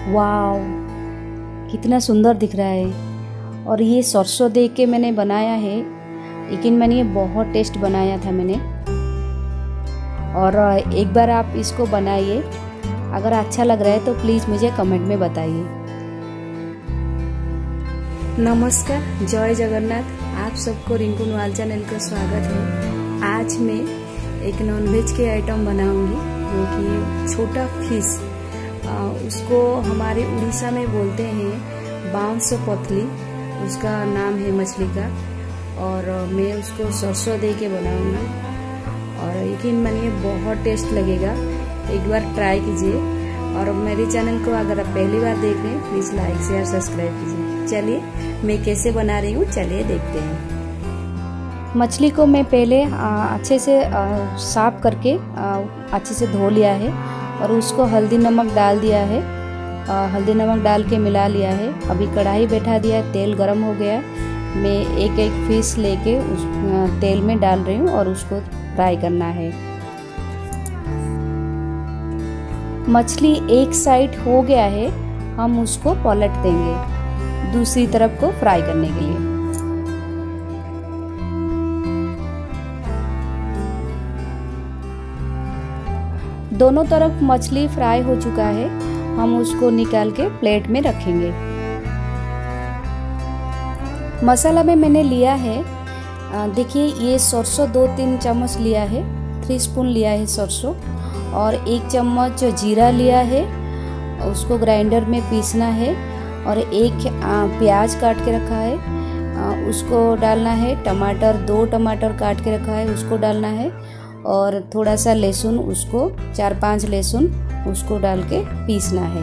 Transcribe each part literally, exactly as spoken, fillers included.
वाव, कितना सुंदर दिख रहा है। और ये सरसों दे के मैंने बनाया है, लेकिन मैंने ये बहुत टेस्ट बनाया था मैंने। और एक बार आप इसको बनाइए, अगर अच्छा लग रहा है तो प्लीज़ मुझे कमेंट में बताइए। नमस्कार, जय जगन्नाथ। आप सबको रिंकू नवाल चैनल का स्वागत है। आज मैं एक नॉनवेज के आइटम बनाऊंगी, जो कि छोटा फिश, उसको हमारे उड़ीसा में बोलते हैं बांस पतली, उसका नाम है मछली का। और मैं उसको सरसों दे के बनाऊंगी और यकीन मानिए बहुत टेस्ट लगेगा। एक बार ट्राई कीजिए। और मेरे चैनल को अगर आप पहली बार देख रहे हैं प्लीज़ लाइक शेयर सब्सक्राइब कीजिए। चलिए मैं कैसे बना रही हूँ, चलिए देखते हैं। मछली को मैं पहले अच्छे से साफ करके अच्छे से धो लिया है और उसको हल्दी नमक डाल दिया है। हल्दी नमक डाल के मिला लिया है। अभी कढ़ाई बैठा दिया है, तेल गरम हो गया। मैं एक एक पीस लेके उस तेल में डाल रही हूँ और उसको फ्राई करना है। मछली एक साइड हो गया है, हम उसको पलट देंगे दूसरी तरफ को फ्राई करने के लिए। दोनों तरफ मछली फ्राई हो चुका है, हम उसको निकाल के प्लेट में रखेंगे। मसाला में मैंने लिया है, देखिए ये सरसों दो तीन चम्मच लिया है, थ्री स्पून लिया है सरसों। और एक चम्मच जीरा लिया है, उसको ग्राइंडर में पीसना है। और एक प्याज काट के रखा है, उसको डालना है। टमाटर, दो टमाटर काट के रखा है, उसको डालना है। और थोड़ा सा लहसुन, उसको चार पांच लहसुन उसको डाल के पीसना है।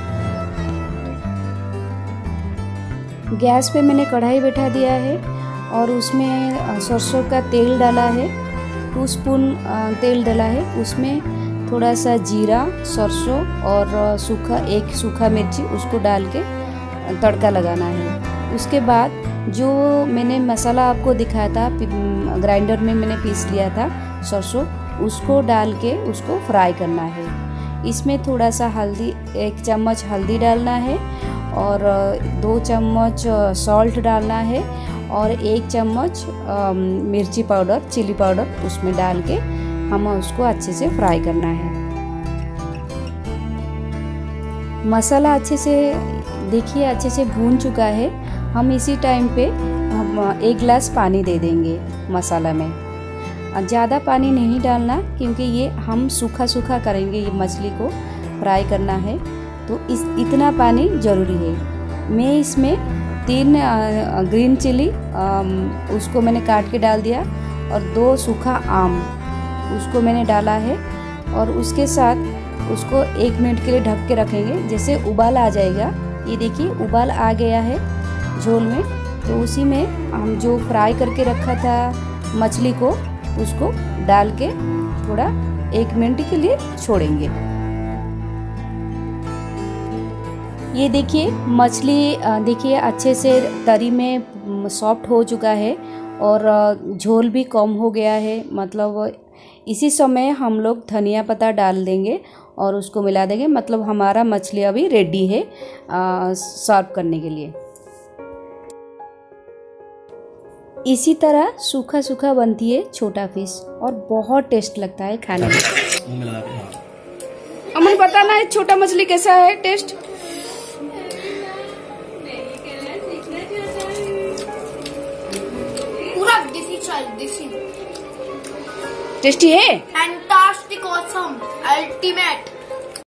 गैस पे मैंने कढ़ाई बैठा दिया है और उसमें सरसों का तेल डाला है, टू स्पून तेल डाला है। उसमें थोड़ा सा जीरा, सरसों और सूखा एक सूखा मिर्ची उसको डाल के तड़का लगाना है। उसके बाद जो मैंने मसाला आपको दिखाया था, ग्राइंडर में मैंने पीस लिया था सरसों, उसको डाल के उसको फ्राई करना है। इसमें थोड़ा सा हल्दी, एक चम्मच हल्दी डालना है और दो चम्मच सॉल्ट डालना है और एक चम्मच मिर्ची पाउडर, चिली पाउडर उसमें डाल के हम उसको अच्छे से फ्राई करना है। मसाला अच्छे से देखिए अच्छे से भून चुका है। हम इसी टाइम पे हम एक गिलास पानी दे देंगे मसाला में। ज़्यादा पानी नहीं डालना, क्योंकि ये हम सूखा सूखा करेंगे, ये मछली को फ्राई करना है, तो इस इतना पानी ज़रूरी है। मैं इसमें तीन ग्रीन चिली उसको मैंने काट के डाल दिया और दो सूखा आम उसको मैंने डाला है। और उसके साथ उसको एक मिनट के लिए ढक के रखेंगे। जैसे उबाल आ जाएगा, ये देखिए उबाल आ गया है झोल में, तो उसी में हम जो फ्राई करके रखा था मछली को उसको डाल के थोड़ा एक मिनट के लिए छोड़ेंगे। ये देखिए मछली देखिए अच्छे से तरी में सॉफ्ट हो चुका है और झोल भी कम हो गया है। मतलब इसी समय हम लोग धनिया पत्ता डाल देंगे और उसको मिला देंगे। मतलब हमारा मछली अभी रेडी है सर्व करने के लिए। इसी तरह सूखा सूखा बनती है छोटा फिश और बहुत टेस्ट लगता है खाने में। अमन पता ना है छोटा मछली कैसा है टेस्ट? पूरा देसी स्टाइल, देसी टेस्टी है, फैंटास्टिक, ऑसम, अल्टीमेट।